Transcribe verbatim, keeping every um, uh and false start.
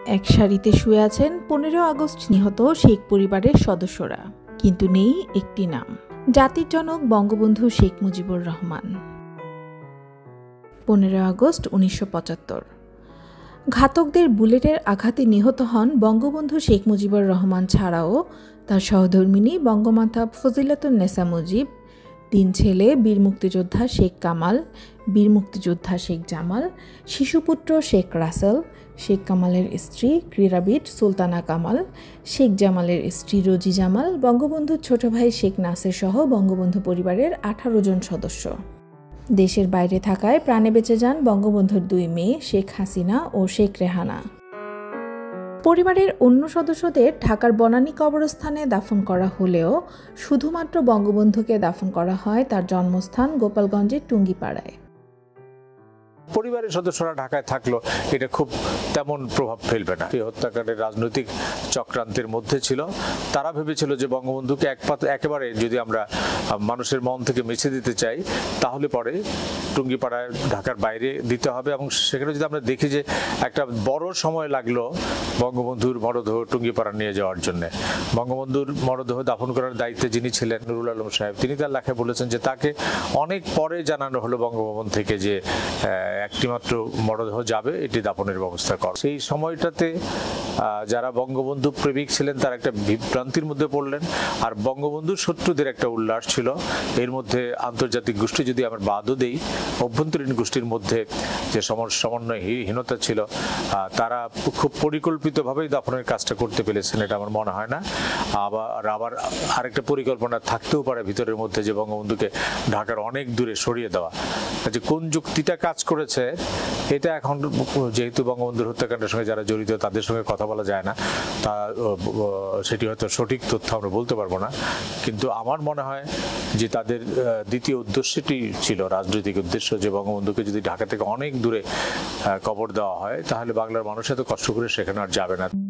এক সারিতে শুয়ে আছেন পনেরো আগস্ট নিহত শেখ পরিবারের সদস্যরা, কিন্তু নেই একটি নাম, জাতির জনক বঙ্গবন্ধু শেখ মুজিবুর রহমান। পনেরো আগস্ট উনিশশো পঁচাত্তর ঘাতকদের বুলেটের আঘাতে নিহত হন বঙ্গবন্ধু শেখ মুজিবুর রহমান ছাড়াও তার সহধর্মিণী বঙ্গমাতা ফজিলাতুন্নেসা মুজিব, তিন ছেলে বীর মুক্তিযোদ্ধা শেখ কামাল, বীর মুক্তিযোদ্ধা শেখ জামাল, শিশুপুত্র শেখ রাসেল, শেখ কামালের স্ত্রী ক্রীড়াবিদ সুলতানা কামাল, শেখ জামালের স্ত্রী রোজি জামাল, বঙ্গবন্ধুর ছোট ভাই শেখ নাসির সহ বঙ্গবন্ধু পরিবারের আঠারো জন সদস্য। দেশের বাইরে থাকায় প্রাণে বেঁচে যান বঙ্গবন্ধুর দুই মেয়ে শেখ হাসিনা ও শেখ রেহানা। পরিবারের অন্য সদস্যদের ঢাকার বনানী কবরস্থানে দাফন করা হলেও শুধুমাত্র বঙ্গবন্ধুকে দাফন করা হয় তার জন্মস্থান গোপালগঞ্জের টুঙ্গিপাড়ায়। পরিবারের সদস্যরা ঢাকায় থাকলো এটা খুব তেমন প্রভাব ফেলবে না। এই হত্যাকাণ্ডের রাজনৈতিক চক্রান্তের মধ্যে ছিল। তারা ভেবেছিল যে বঙ্গবন্ধুকে একপাত একেবারে যদি আমরা মানুষের মন থেকে মুছে দিতে চাই তাহলে পরে টুঙ্গিপাড়ায় ঢাকার বাইরে দিতে হবে, এবং সেখানে যদি আমরা দেখি যে একটা বড় সময় লাগলো বঙ্গবন্ধুর মরদেহ টুঙ্গিপাড়া নিয়ে যাওয়ার জন্য। বঙ্গবন্ধুর মরদেহ দাফন করার দায়িত্বে যিনি ছিলেন নুরুল আলম সাহেব, তিনি তার লেখায় বলেছেন যে তাকে অনেক পরে জানানো হলো বঙ্গভবন থেকে যে একটি মাত্র মরদেহ যাবে, এটি দাফনের ব্যবস্থা কর। সেই সময়টাতে যারা বঙ্গবন্ধু প্রেমিক ছিলেন তারা একটা বিভ্রান্তির মধ্যে পড়লেন, আর বঙ্গবন্ধুর শত্রুদের একটা উল্লাস ছিল। এর মধ্যে আন্তর্জাতিক গোষ্ঠী যদি আমরা বাদও দেই, অভ্যন্তরীণ গোষ্ঠীর মধ্যে যে সমন্বয়হীনতা ছিল, তারা খুব পরিকল্পিতভাবেই দাফনের কাজটা করতে পেরেছেন এটা আমার মনে হয় না। আবার আবার আরেকটা পরিকল্পনা থাকতেও পারে ভিতরের মধ্যে যে বঙ্গবন্ধুকে ঢাকার অনেক দূরে সরিয়ে দেওয়া। যে কোন যুক্তিটা কাজ করেছে এটা এখন যেহেতু বঙ্গবন্ধুর হত্যাকাণ্ডের সঙ্গে যারা জড়িত তাদের সঙ্গে কথা বলা যায় না, তা সেটি হয়তো সঠিক তথ্য আমরা বলতে পারবো না। কিন্তু আমার মনে হয় যে তাদের দ্বিতীয় উদ্দেশ্যটি ছিল রাজনৈতিক উদ্দেশ্য, যে বঙ্গবন্ধুকে যদি ঢাকা থেকে অনেক দূরে কবর দেওয়া হয় তাহলে বাংলার মানুষ এত কষ্ট করে সেখানে আর যাবে না।